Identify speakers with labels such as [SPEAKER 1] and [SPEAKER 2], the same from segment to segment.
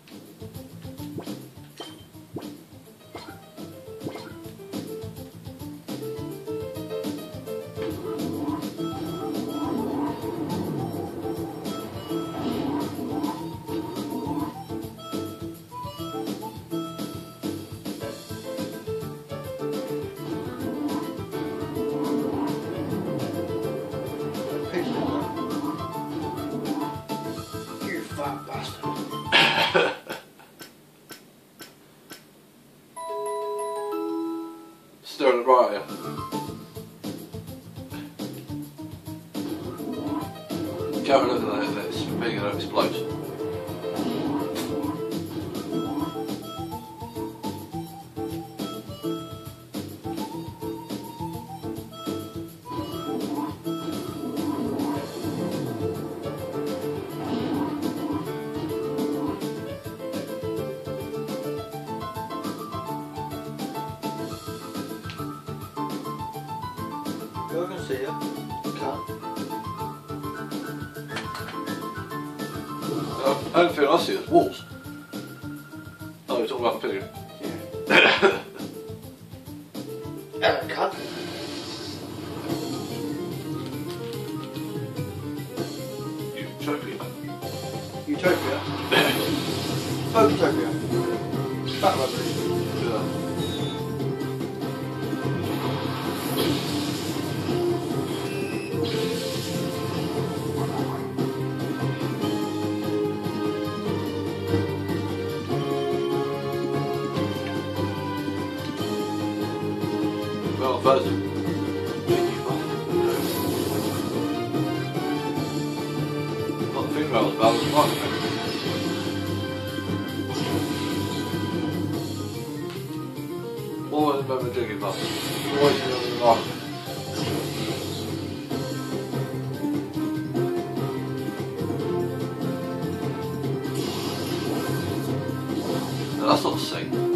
[SPEAKER 1] You fat bastard.
[SPEAKER 2] Stir it right here. Go and look at that, it's big and it explodes.
[SPEAKER 1] I can see you. Can't.
[SPEAKER 2] The only thing I see is walls. Oh, you're talking about the picture?
[SPEAKER 1] Yeah. Cut.
[SPEAKER 2] Utopia.
[SPEAKER 1] Utopia. Photopia. Fat rubbery.
[SPEAKER 2] Yeah. Well, first, not the females, but I was right. Always remember digging up. Always remember life. No, that's not the same.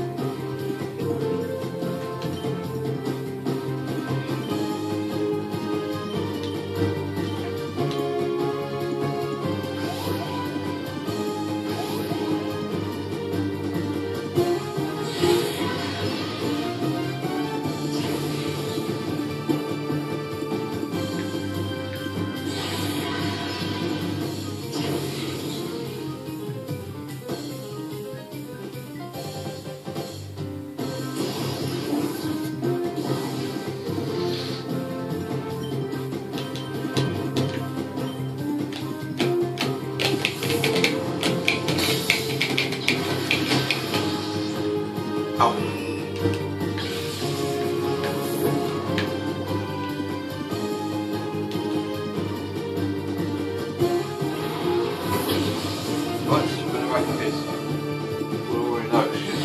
[SPEAKER 2] Right, so we're going to make this. We already know it's shit.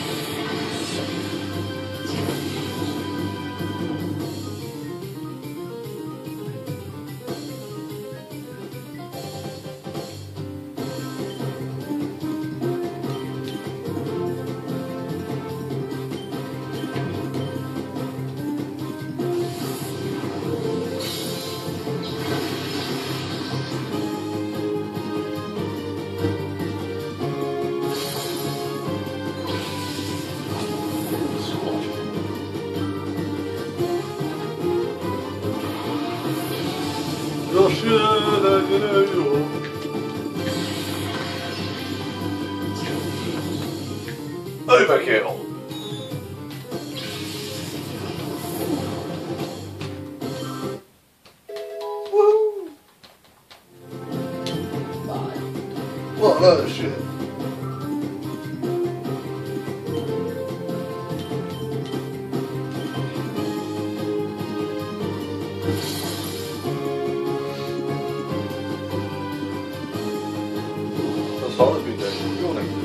[SPEAKER 2] Overkill. Woo! What a load of shit. That's all it's been doing. Yawning.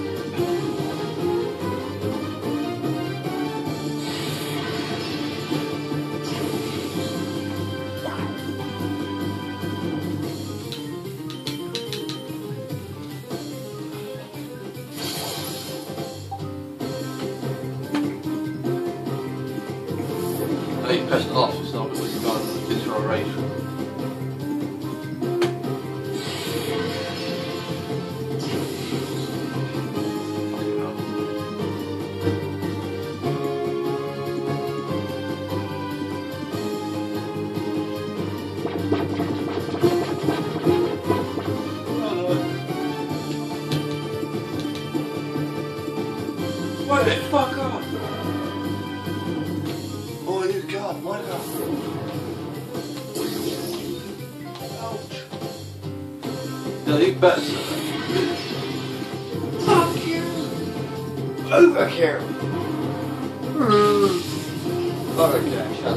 [SPEAKER 2] Hey, pissed off, it's not what you've done, it's your race. Hey, fuck off! Oh, you God, my God. Ouch. Yeah, you better.
[SPEAKER 1] Fuck you! Overkill! Okay, shut up.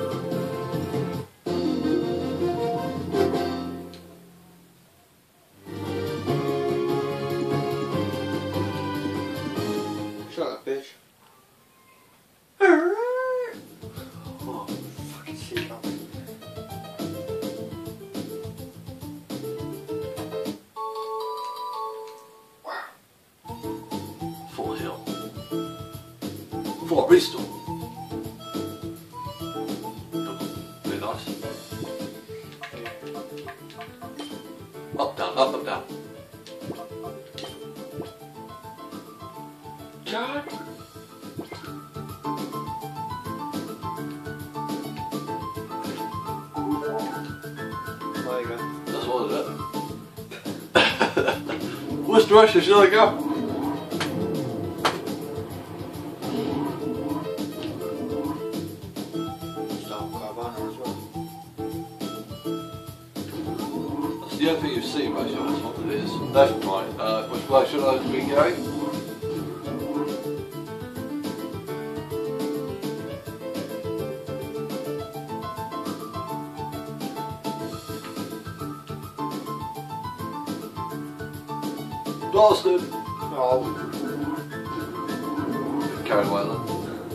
[SPEAKER 1] Shut up, bitch. Oh, fucking seagull.
[SPEAKER 2] Fort Hill. Fort Bristol. Very nice. Up, down, up, up, down. God.
[SPEAKER 1] There you go.
[SPEAKER 2] That's what it is. Which direction should I go?
[SPEAKER 1] Stop Carvana as well.
[SPEAKER 2] That's the only thing you see, mate. That's what it is. Left, right. Which way should I be going? Bastard!
[SPEAKER 1] Oh.
[SPEAKER 2] Carried away then.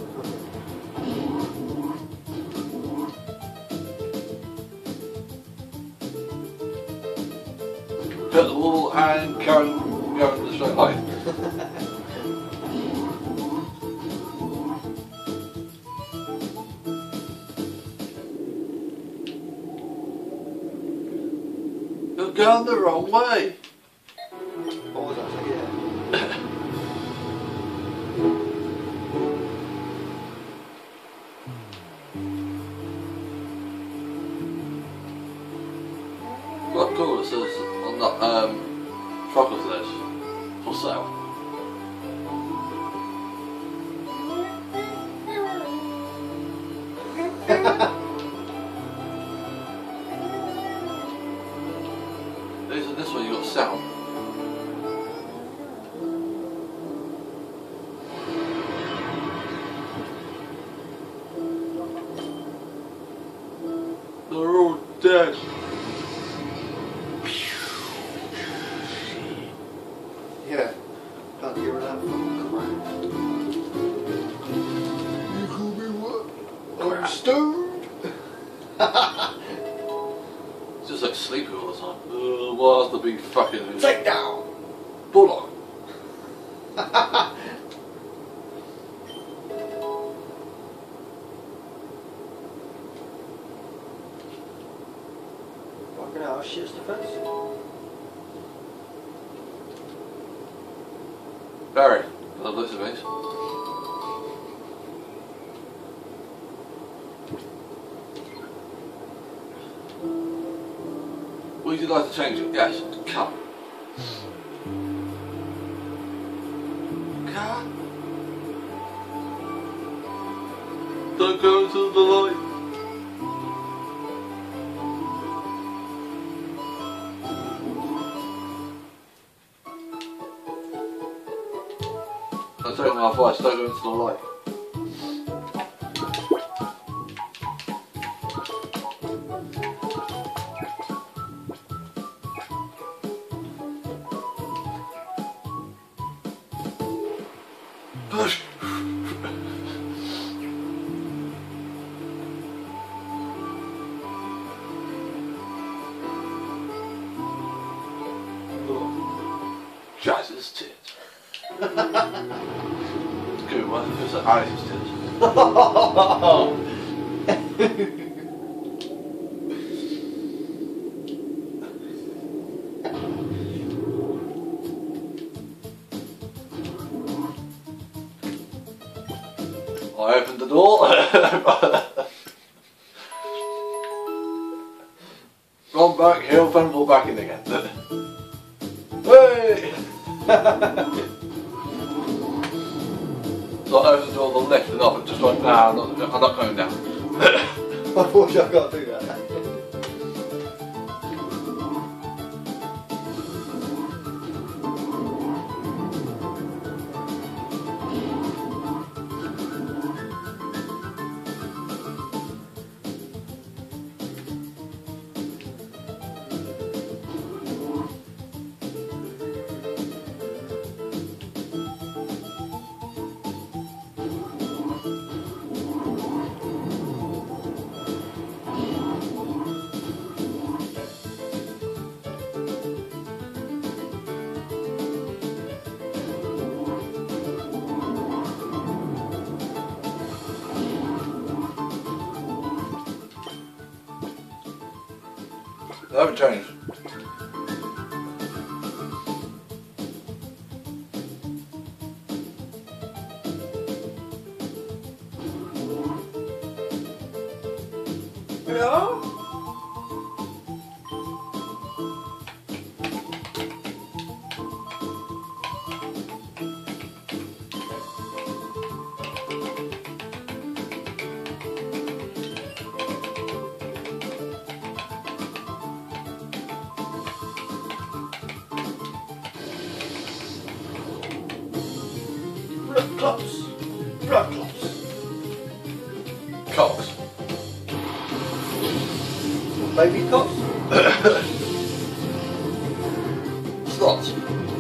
[SPEAKER 2] Hit the wall and carry going the straight line. You're going the wrong way.
[SPEAKER 1] What was that? Yeah.
[SPEAKER 2] What cool it says on that truckers list for sale. This one you got sound. They're all dead.
[SPEAKER 1] Yeah. Can't get rid of that fucking crap. You call me what? I'm stoned.
[SPEAKER 2] It's just like sleeping all the time. Why has to be fucking
[SPEAKER 1] Take down.
[SPEAKER 2] bulldog?
[SPEAKER 1] Fucking hell, shit's the fence.
[SPEAKER 2] Barry, love this of these. Would you like to change it? Yes. Come. Car. Don't go into the light. I'll take my advice, don't go into the light. Push! Jazz's tits. Good one, it was Alice's tits. I opened the door. Run back, heel, then fall back in again. Hey! lifting up and just like, nah, I'm not going down.
[SPEAKER 1] Unfortunately, I can't do that.
[SPEAKER 2] They haven't changed.
[SPEAKER 1] Yeah. Blood clots. Blood clots.
[SPEAKER 2] Cocks.
[SPEAKER 1] Baby clots.
[SPEAKER 2] Slots.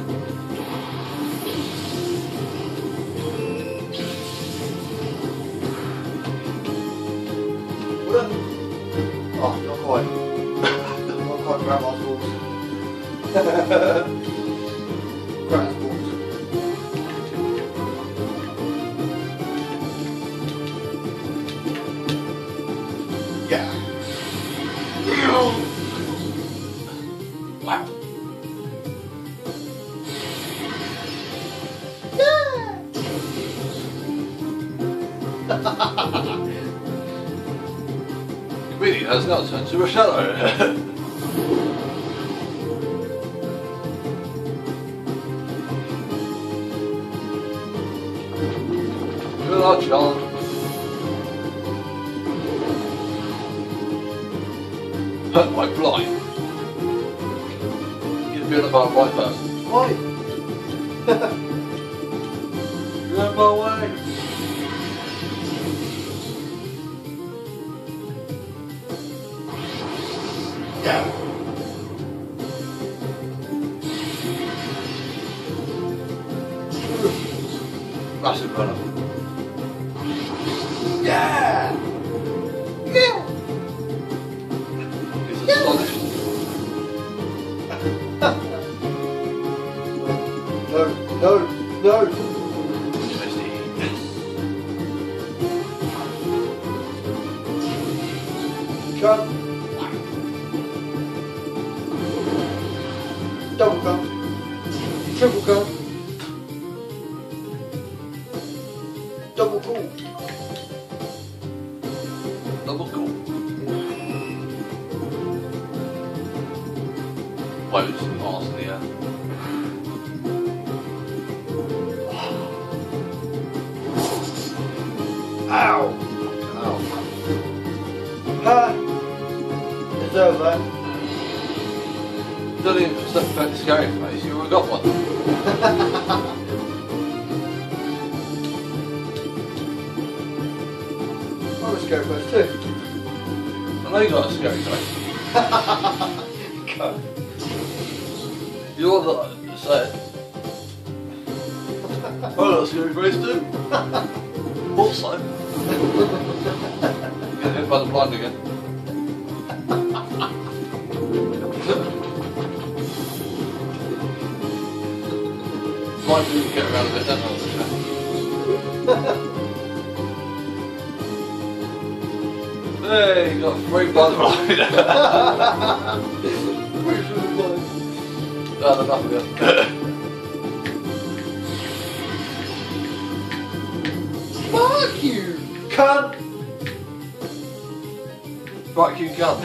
[SPEAKER 1] What? Oh, not quite. Not quite grandma's balls. Grandma's balls. Yeah.
[SPEAKER 2] Wow. Comedian has now turned to a shadow. Good old John. Hurt my blind. You'd be a blind person.
[SPEAKER 1] Why?
[SPEAKER 2] You're out my way.
[SPEAKER 1] Yeah.
[SPEAKER 2] Massive runner.
[SPEAKER 1] Yeah. Yeah.
[SPEAKER 2] He's astonished.
[SPEAKER 1] No.
[SPEAKER 2] Interesting.
[SPEAKER 1] Jump. Double gun. Triple gun. Double cool.
[SPEAKER 2] Double cool. Loads of Mars in the air.
[SPEAKER 1] Ow.
[SPEAKER 2] Ow.
[SPEAKER 1] Ha. Deserve that.
[SPEAKER 2] Don't even affect the scary face, you would have got one.
[SPEAKER 1] I'm a scary face too.
[SPEAKER 2] I know you got a scary face.
[SPEAKER 1] Go.
[SPEAKER 2] You're the say I got a scary face too. Also. Get hit by the blind again. Blind people get around a bit, don't they? Hey, you got three blind blind. No, enough of it.
[SPEAKER 1] Fuck you, cunt.
[SPEAKER 2] Fuck you, gun.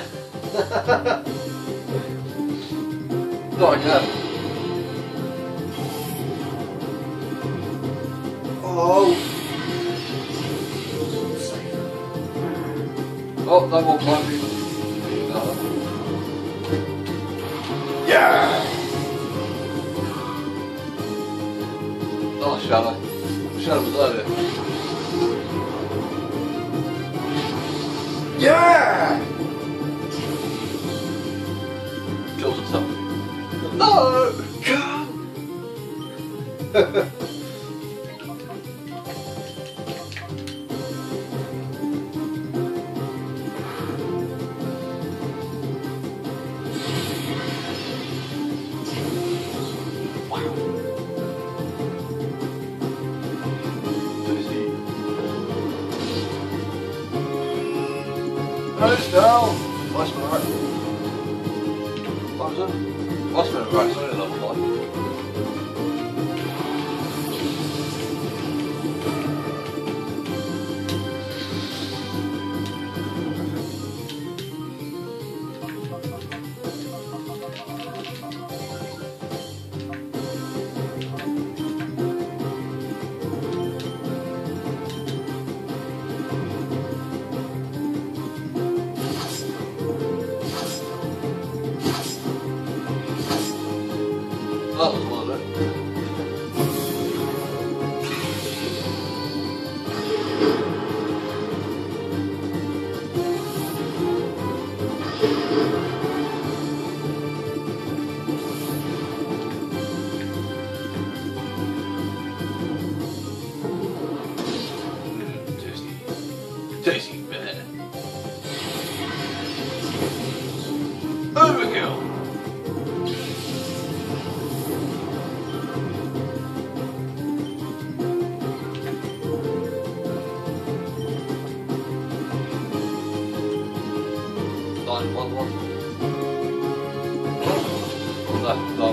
[SPEAKER 2] Not again.
[SPEAKER 1] Oh.
[SPEAKER 2] Oh, no more climbing. No.
[SPEAKER 1] Yeah!
[SPEAKER 2] Nice Shadow. Shadow was earlier.
[SPEAKER 1] Yeah!
[SPEAKER 2] Kills himself. No! Come! Nose down! Nice man, right? What was it? Nice man, right? It's only level 5. That was one of it. Tasty. Tasty, man. Overkill. One. Left, 1.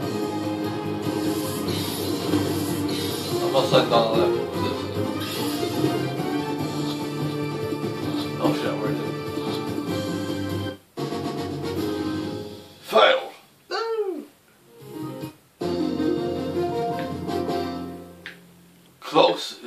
[SPEAKER 2] I'm not saying down left. Oh shit, where is it? Failed! No! Close.